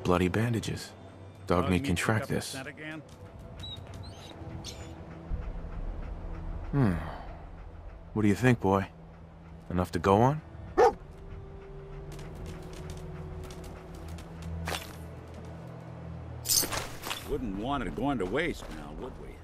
bloody bandages. Dog meat can track this. What do you think, boy? Enough to go on? Wouldn't want it going to waste now, would we?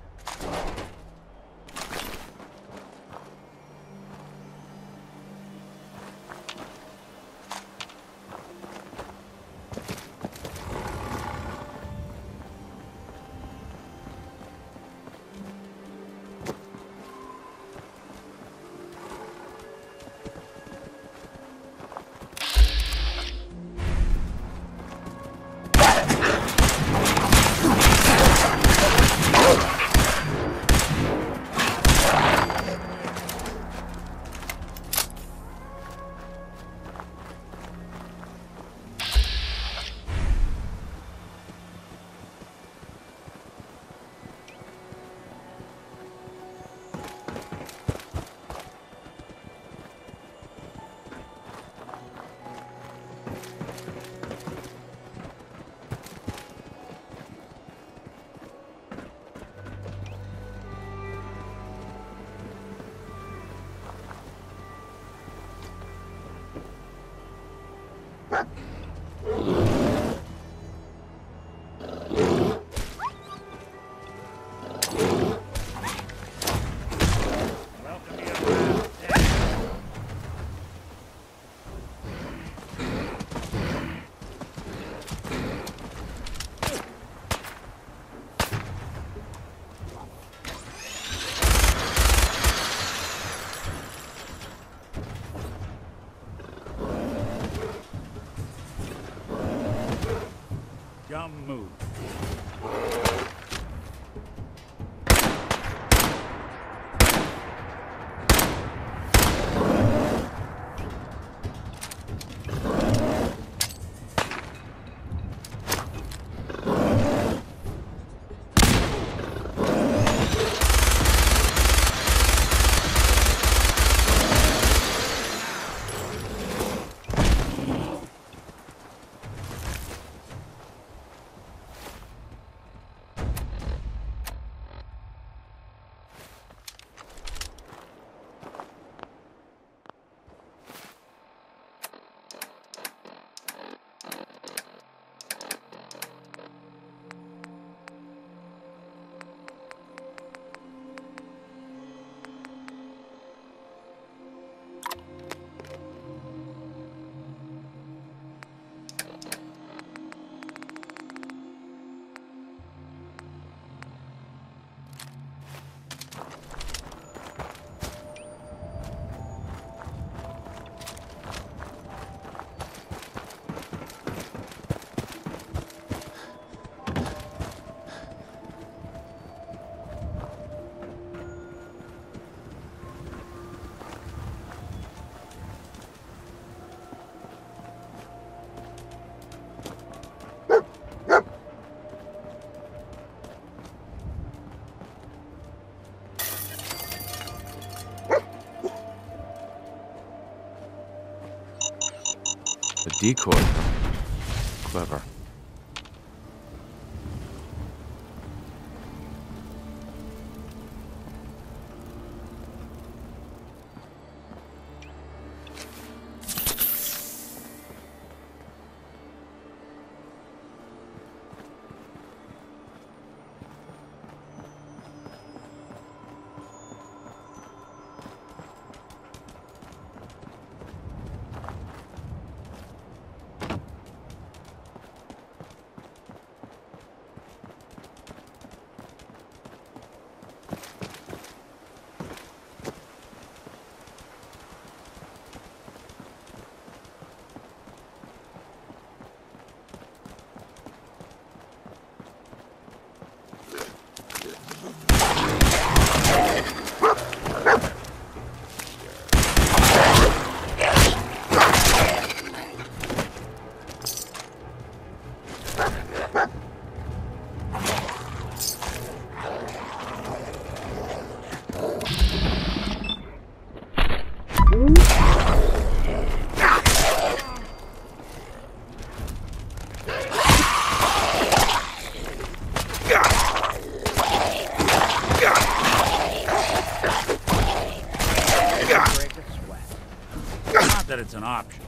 Move. A decoy. Clever. option.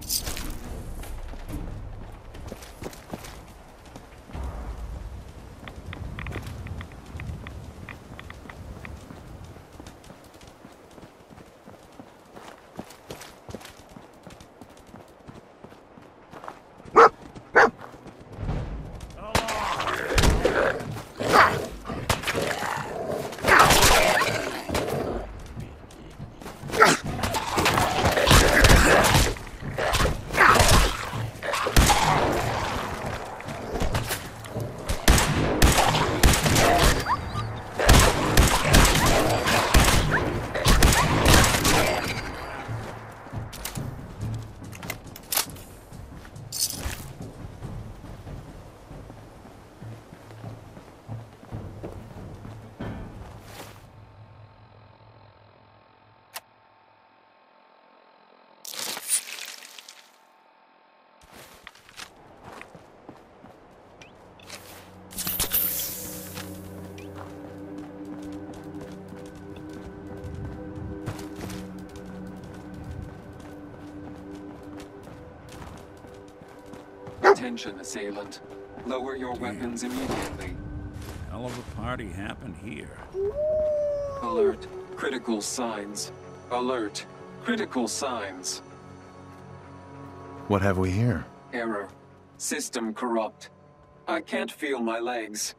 Attention, assailant. Lower your weapons immediately. Hell of a party happened here. Alert. Critical signs. Alert. Critical signs. What have we here? Error. System corrupt. I can't feel my legs.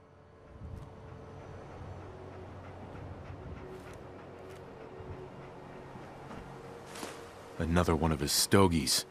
Another one of his stogies.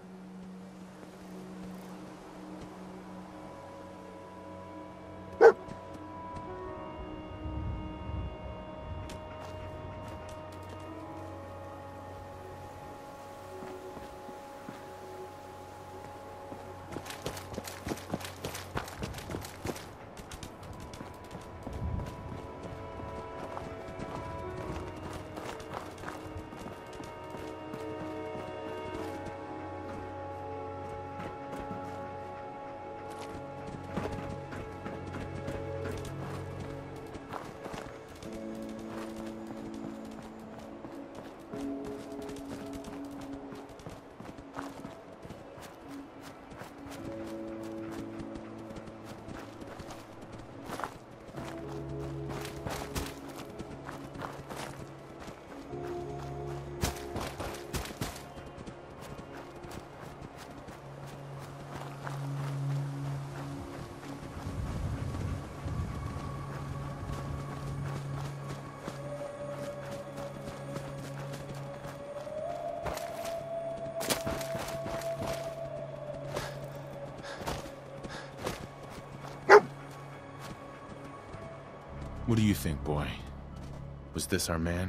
What do you think, boy? Was this our man?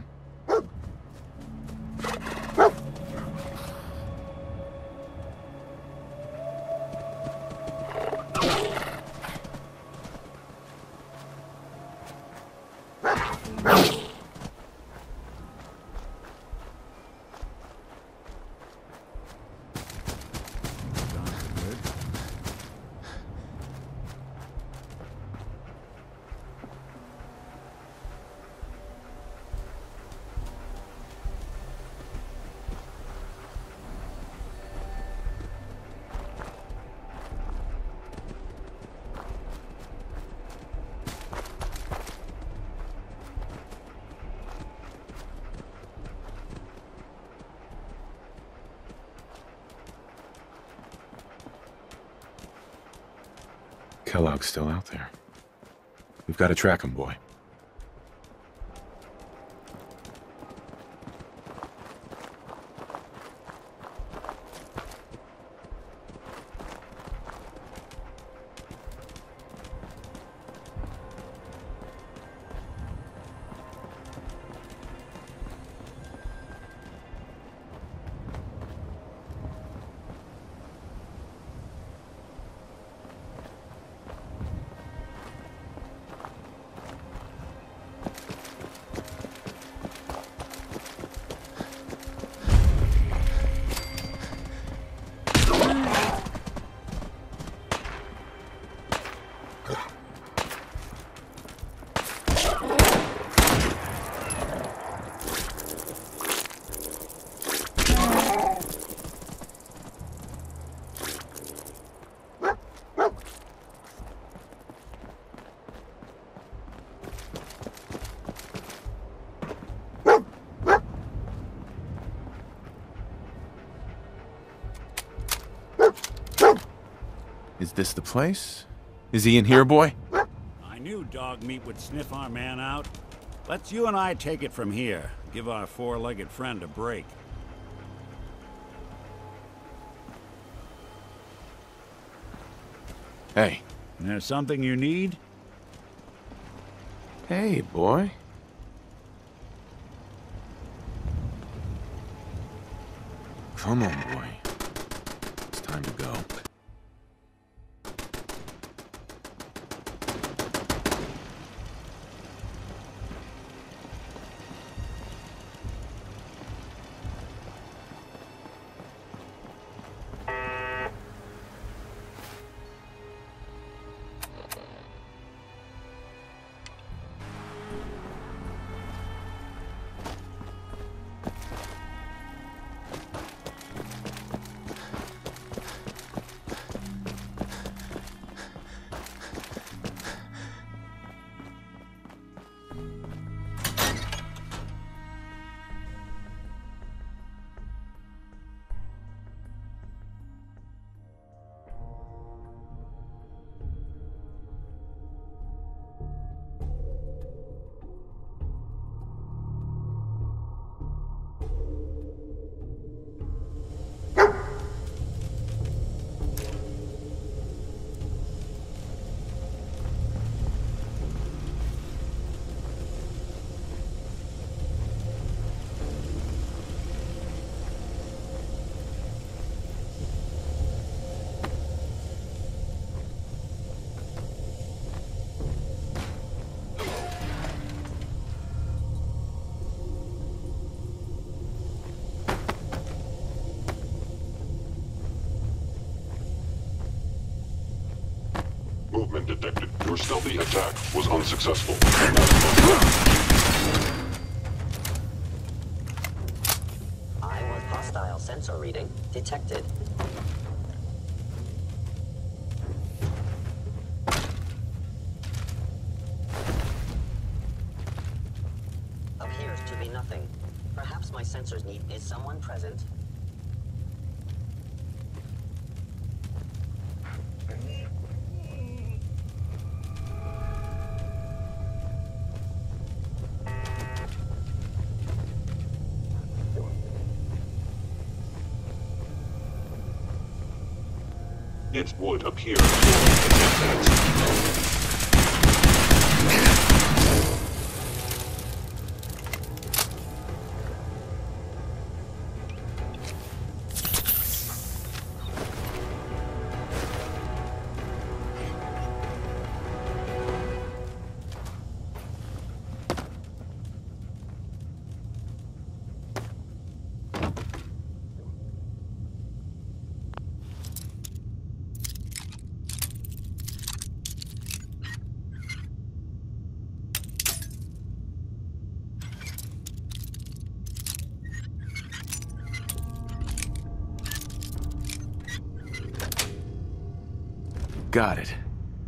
Kellogg's still out there. We've got to track him, boy. Is this the place? Is he in here, boy? I knew dog meat would sniff our man out. Let's you and I take it from here. Give our four-legged friend a break. Hey. There's something you need? Hey, boy. Come on, boy. It's time to go. Movement detected. Your stealthy attack was unsuccessful. I was hostile sensor reading detected. Appears to be nothing. Perhaps my sensors need... Is someone present? It would appear. Got it.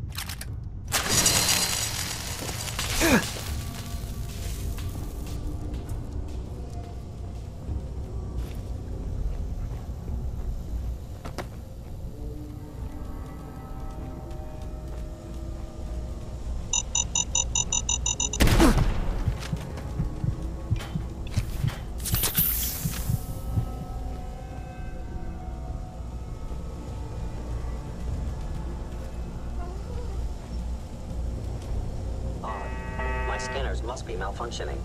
My scanners must be malfunctioning.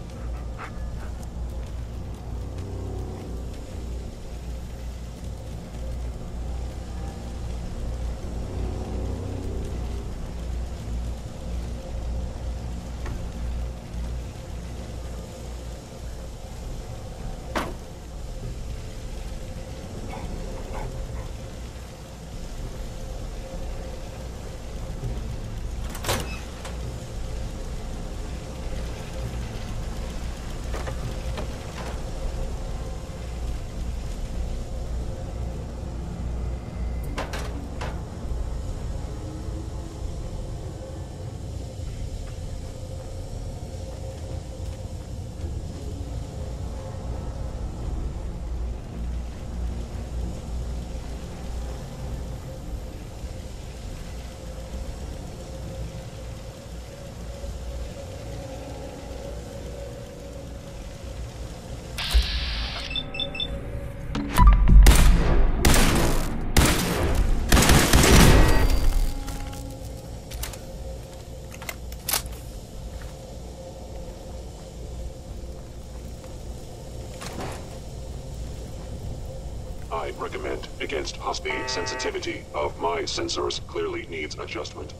recommend against hostile. The sensitivity of my sensors clearly needs adjustment.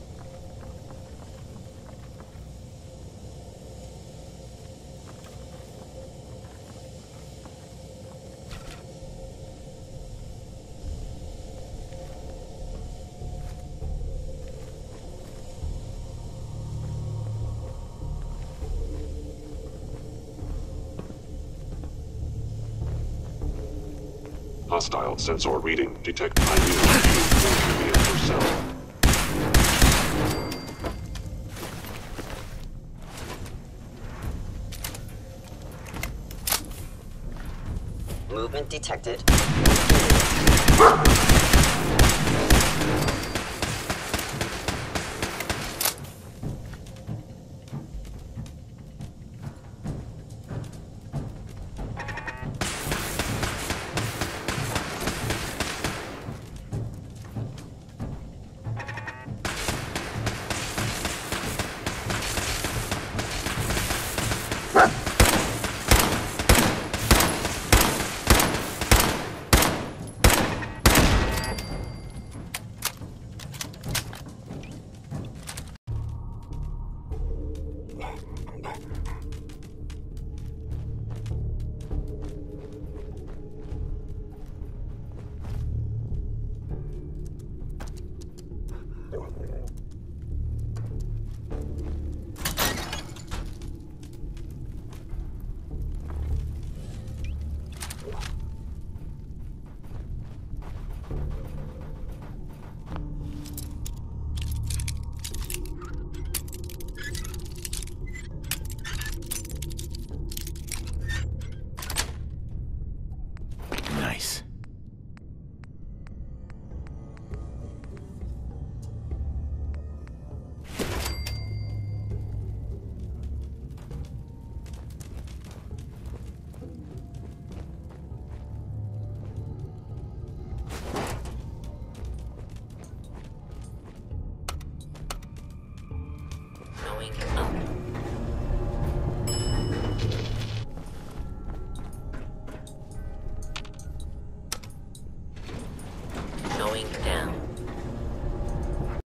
Hostile sensor reading. Detect unusual yourself. Movement detected. Nice. Going up.